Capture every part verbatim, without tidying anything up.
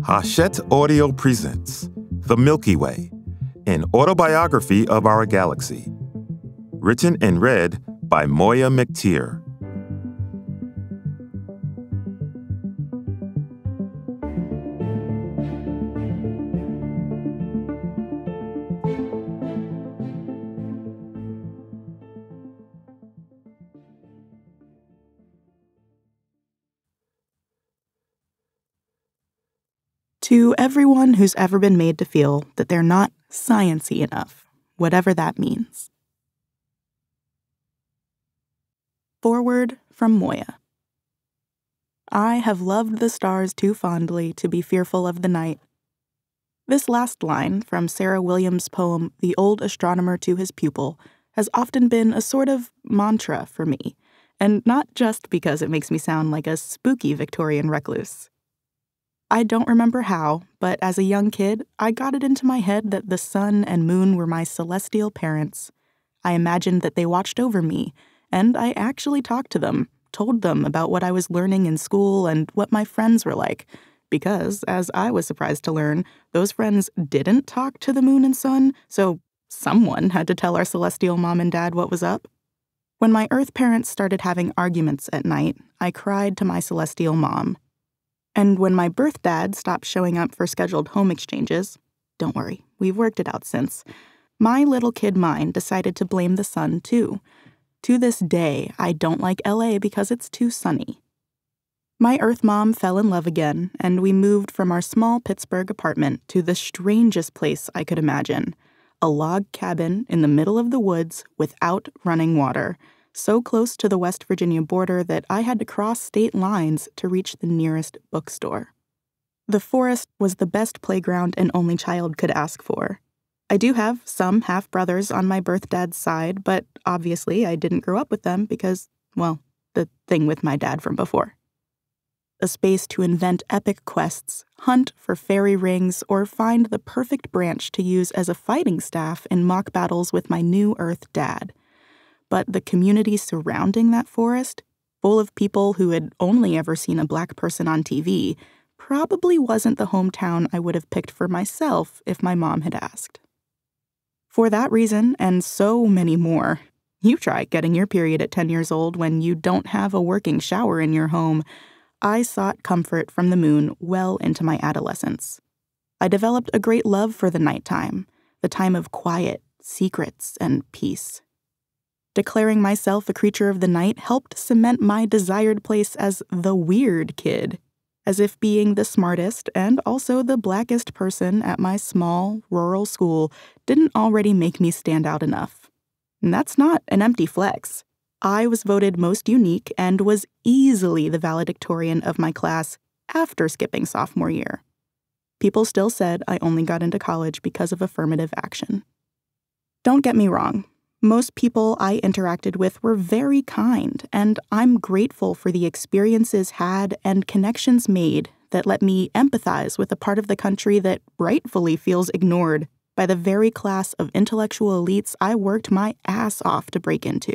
Hachette Audio presents The Milky Way, an autobiography of our galaxy. Written and read by Moiya McTier. To everyone who's ever been made to feel that they're not science-y enough, whatever that means. Foreword from Moiya. I have loved the stars too fondly to be fearful of the night. This last line from Sarah Williams' poem The Old Astronomer to His Pupil has often been a sort of mantra for me, and not just because it makes me sound like a spooky Victorian recluse. I don't remember how, but as a young kid, I got it into my head that the sun and moon were my celestial parents. I imagined that they watched over me, and I actually talked to them, told them about what I was learning in school and what my friends were like, because, as I was surprised to learn, those friends didn't talk to the moon and sun, so someone had to tell our celestial mom and dad what was up. When my Earth parents started having arguments at night, I cried to my celestial mom. And when my birth dad stopped showing up for scheduled home exchanges, don't worry, we've worked it out since, my little kid mind decided to blame the sun too. To this day, I don't like L A because it's too sunny. My Earth mom fell in love again, and we moved from our small Pittsburgh apartment to the strangest place I could imagine, a log cabin in the middle of the woods without running water, so close to the West Virginia border that I had to cross state lines to reach the nearest bookstore. The forest was the best playground an only child could ask for. I do have some half-brothers on my birth dad's side, but obviously I didn't grow up with them because, well, the thing with my dad from before. A space to invent epic quests, hunt for fairy rings, or find the perfect branch to use as a fighting staff in mock battles with my new Earth dad. But the community surrounding that forest, full of people who had only ever seen a black person on T V, probably wasn't the hometown I would have picked for myself if my mom had asked. For that reason, and so many more, you try getting your period at ten years old when you don't have a working shower in your home, I sought comfort from the moon well into my adolescence. I developed a great love for the nighttime, the time of quiet, secrets, and peace. Declaring myself a creature of the night helped cement my desired place as the weird kid, as if being the smartest and also the blackest person at my small, rural school didn't already make me stand out enough. And that's not an empty flex. I was voted most unique and was easily the valedictorian of my class after skipping sophomore year. People still said I only got into college because of affirmative action. Don't get me wrong. Most people I interacted with were very kind, and I'm grateful for the experiences had and connections made that let me empathize with a part of the country that rightfully feels ignored by the very class of intellectual elites I worked my ass off to break into.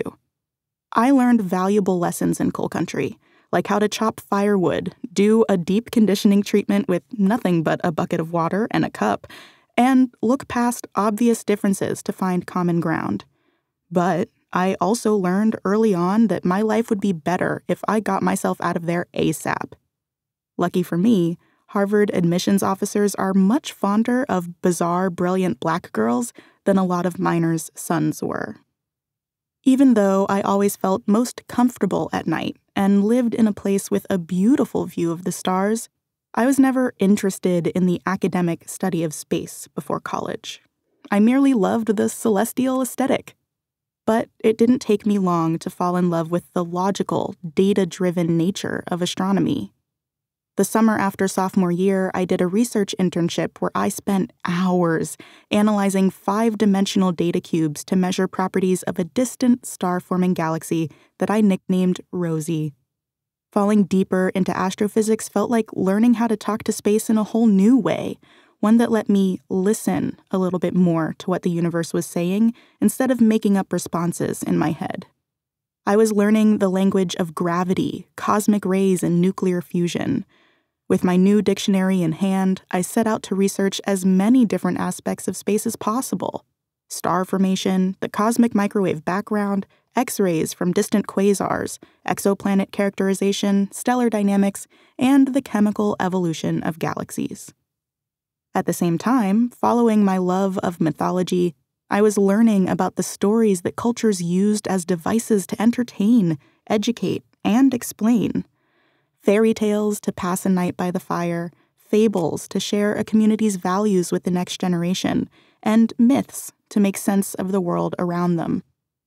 I learned valuable lessons in coal country, like how to chop firewood, do a deep conditioning treatment with nothing but a bucket of water and a cup, and look past obvious differences to find common ground. But I also learned early on that my life would be better if I got myself out of there ASAP. Lucky for me, Harvard admissions officers are much fonder of bizarre, brilliant black girls than a lot of minors' sons were. Even though I always felt most comfortable at night and lived in a place with a beautiful view of the stars, I was never interested in the academic study of space before college. I merely loved the celestial aesthetic. But it didn't take me long to fall in love with the logical, data-driven nature of astronomy. The summer after sophomore year, I did a research internship where I spent hours analyzing five-dimensional data cubes to measure properties of a distant star-forming galaxy that I nicknamed Rosie. Falling deeper into astrophysics felt like learning how to talk to space in a whole new way, one that let me listen a little bit more to what the universe was saying instead of making up responses in my head. I was learning the language of gravity, cosmic rays, and nuclear fusion. With my new dictionary in hand, I set out to research as many different aspects of space as possible. Star formation, the cosmic microwave background, X-rays from distant quasars, exoplanet characterization, stellar dynamics, and the chemical evolution of galaxies. At the same time, following my love of mythology, I was learning about the stories that cultures used as devices to entertain, educate, and explain. Fairy tales to pass a night by the fire, fables to share a community's values with the next generation, and myths to make sense of the world around them.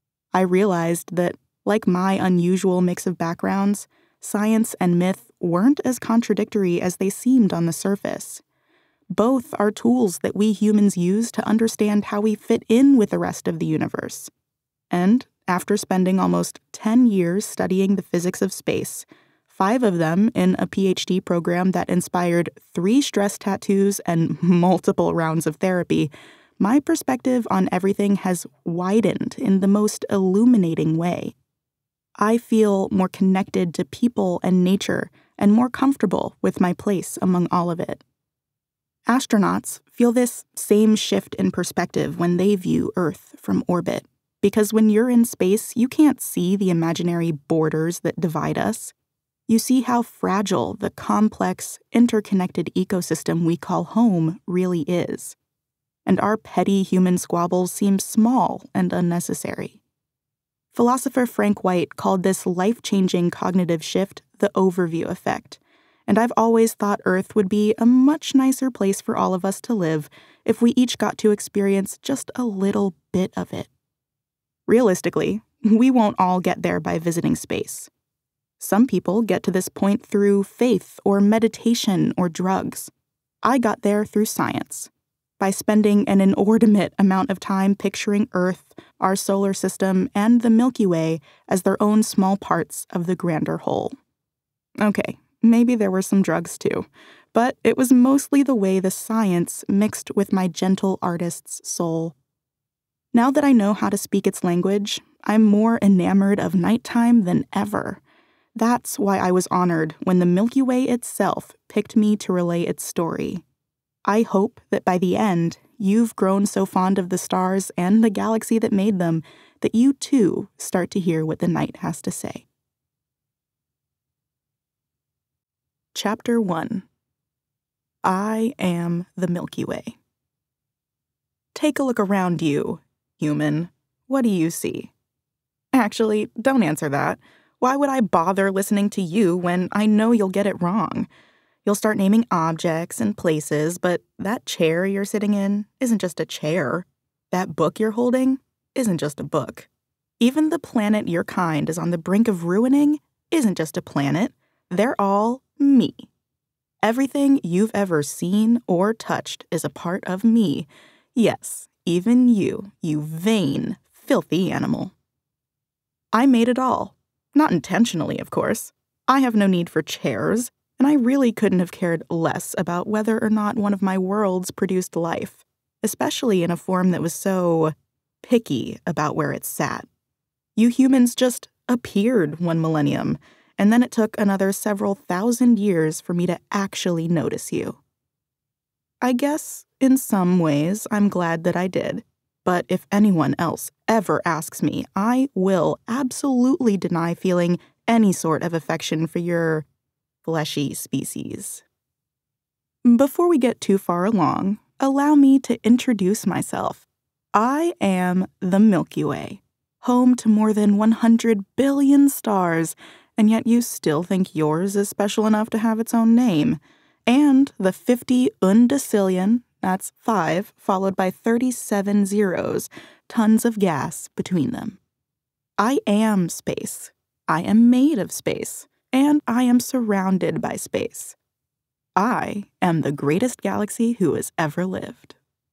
I realized that, like my unusual mix of backgrounds, science and myth weren't as contradictory as they seemed on the surface. Both are tools that we humans use to understand how we fit in with the rest of the universe. And after spending almost ten years studying the physics of space, five of them in a P H D program that inspired three stress tattoos and multiple rounds of therapy, my perspective on everything has widened in the most illuminating way. I feel more connected to people and nature and more comfortable with my place among all of it. Astronauts feel this same shift in perspective when they view Earth from orbit, because when you're in space, you can't see the imaginary borders that divide us. You see how fragile the complex, interconnected ecosystem we call home really is. And our petty human squabbles seem small and unnecessary. Philosopher Frank White called this life-changing cognitive shift the overview effect, and I've always thought Earth would be a much nicer place for all of us to live if we each got to experience just a little bit of it. Realistically, we won't all get there by visiting space. Some people get to this point through faith or meditation or drugs. I got there through science, by spending an inordinate amount of time picturing Earth, our solar system, and the Milky Way as their own small parts of the grander whole. Okay, maybe there were some drugs too, but it was mostly the way the science mixed with my gentle artist's soul. Now that I know how to speak its language, I'm more enamored of nighttime than ever. That's why I was honored when the Milky Way itself picked me to relay its story. I hope that by the end, you've grown so fond of the stars and the galaxy that made them that you too start to hear what the night has to say. Chapter one. I Am the Milky Way. Take a look around you, human. What do you see? Actually, don't answer that. Why would I bother listening to you when I know you'll get it wrong? You'll start naming objects and places, but that chair you're sitting in isn't just a chair. That book you're holding isn't just a book. Even the planet your kind is on the brink of ruining isn't just a planet. They're all me. Everything you've ever seen or touched is a part of me. Yes, even you, you vain, filthy animal. I made it all. Not intentionally, of course. I have no need for chairs. And I really couldn't have cared less about whether or not one of my worlds produced life, especially in a form that was so picky about where it sat. You humans just appeared one millennium, and then it took another several thousand years for me to actually notice you. I guess, in some ways, I'm glad that I did, but if anyone else ever asks me, I will absolutely deny feeling any sort of affection for your fleshy species. Before we get too far along, allow me to introduce myself. I am the Milky Way, home to more than one hundred billion stars, and yet you still think yours is special enough to have its own name, and the fifty undecillion, that's five, followed by thirty-seven zeros, tons of gas between them. I am space. I am made of space. And I am surrounded by space. I am the greatest galaxy who has ever lived.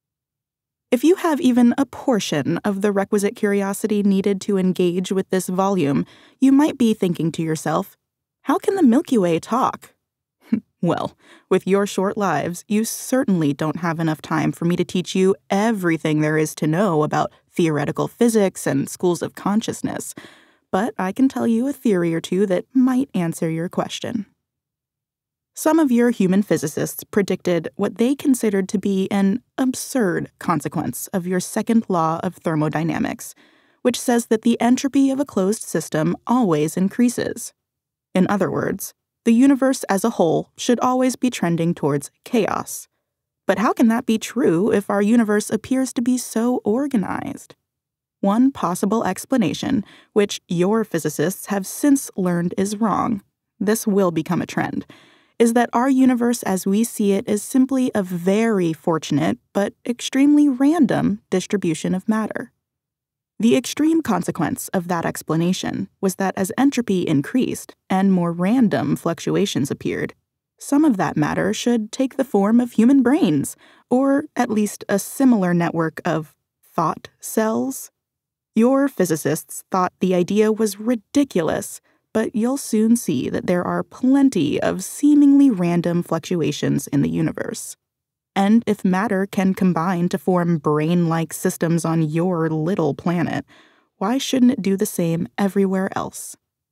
If you have even a portion of the requisite curiosity needed to engage with this volume, you might be thinking to yourself, how can the Milky Way talk? Well, with your short lives, you certainly don't have enough time for me to teach you everything there is to know about theoretical physics and schools of consciousness. But I can tell you a theory or two that might answer your question. Some of your human physicists predicted what they considered to be an absurd consequence of your second law of thermodynamics, which says that the entropy of a closed system always increases. In other words, the universe as a whole should always be trending towards chaos. But how can that be true if our universe appears to be so organized? One possible explanation, which your physicists have since learned is wrong, this will become a trend, is that our universe as we see it is simply a very fortunate but extremely random distribution of matter. The extreme consequence of that explanation was that as entropy increased and more random fluctuations appeared, some of that matter should take the form of human brains, or at least a similar network of thought cells. Your physicists thought the idea was ridiculous, but you'll soon see that there are plenty of seemingly random fluctuations in the universe. And if matter can combine to form brain-like systems on your little planet, why shouldn't it do the same everywhere else?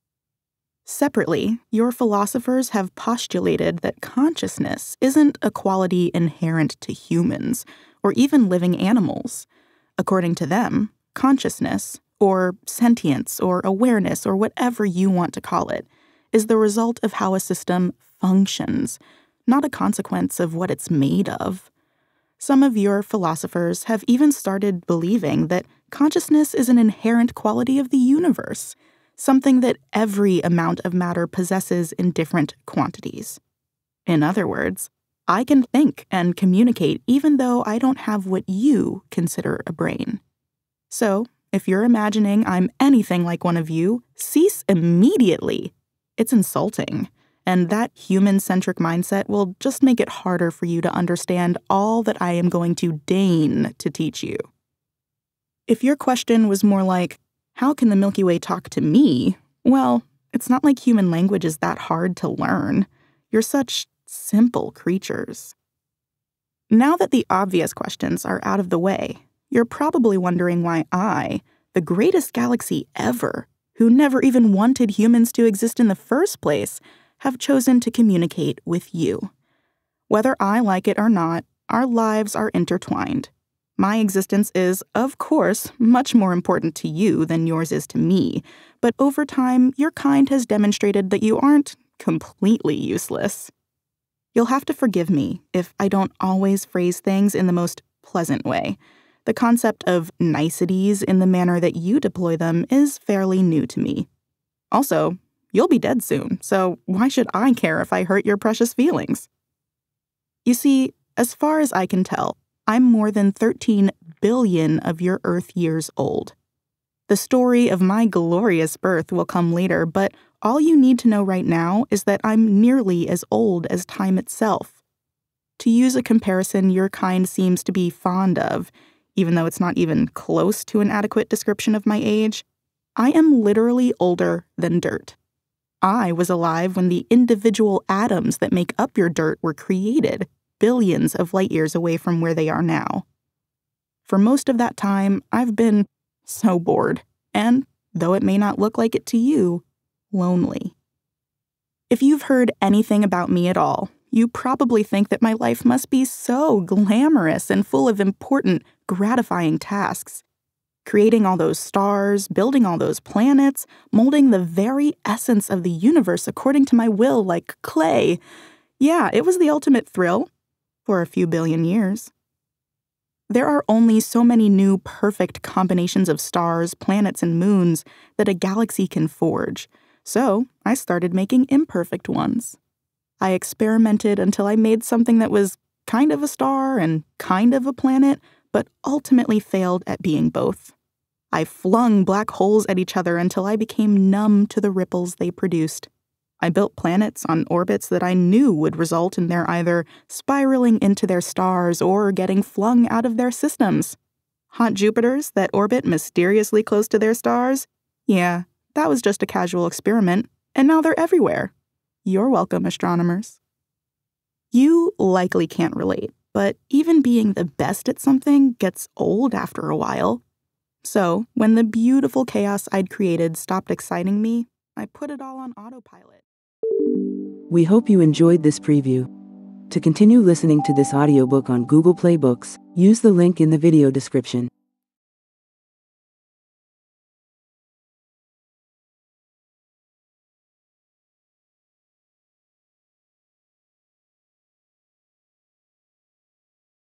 Separately, your philosophers have postulated that consciousness isn't a quality inherent to humans, or even living animals. According to them, consciousness, or sentience, or awareness, or whatever you want to call it, is the result of how a system functions, not a consequence of what it's made of. Some of your philosophers have even started believing that consciousness is an inherent quality of the universe, something that every amount of matter possesses in different quantities. In other words, I can think and communicate even though I don't have what you consider a brain. So, if you're imagining I'm anything like one of you, cease immediately. It's insulting, and that human-centric mindset will just make it harder for you to understand all that I am going to deign to teach you. If your question was more like, how can the Milky Way talk to me? Well, it's not like human language is that hard to learn. You're such simple creatures. Now that the obvious questions are out of the way, you're probably wondering why I, the greatest galaxy ever, who never even wanted humans to exist in the first place, have chosen to communicate with you. Whether I like it or not, our lives are intertwined. My existence is, of course, much more important to you than yours is to me, but over time, your kind has demonstrated that you aren't completely useless. You'll have to forgive me if I don't always phrase things in the most pleasant way. The concept of niceties in the manner that you deploy them is fairly new to me. Also, you'll be dead soon, so why should I care if I hurt your precious feelings? You see, as far as I can tell, I'm more than thirteen billion of your Earth years old. The story of my glorious birth will come later, but all you need to know right now is that I'm nearly as old as time itself. To use a comparison your kind seems to be fond of, even though it's not even close to an adequate description of my age, I am literally older than dirt. I was alive when the individual atoms that make up your dirt were created, billions of light years away from where they are now. For most of that time, I've been so bored, and, though it may not look like it to you, lonely. If you've heard anything about me at all, you probably think that my life must be so glamorous and full of important, gratifying tasks. Creating all those stars, building all those planets, molding the very essence of the universe according to my will like clay. Yeah, it was the ultimate thrill. For a few billion years. There are only so many new perfect combinations of stars, planets, and moons that a galaxy can forge, so I started making imperfect ones. I experimented until I made something that was kind of a star and kind of a planet, but ultimately failed at being both. I flung black holes at each other until I became numb to the ripples they produced. I built planets on orbits that I knew would result in their either spiraling into their stars or getting flung out of their systems. Hot Jupiters that orbit mysteriously close to their stars? Yeah, that was just a casual experiment, and now they're everywhere. You're welcome, astronomers. You likely can't relate, but even being the best at something gets old after a while. So, when the beautiful chaos I'd created stopped exciting me, I put it all on autopilot. We hope you enjoyed this preview. To continue listening to this audiobook on Google Play Books, use the link in the video description.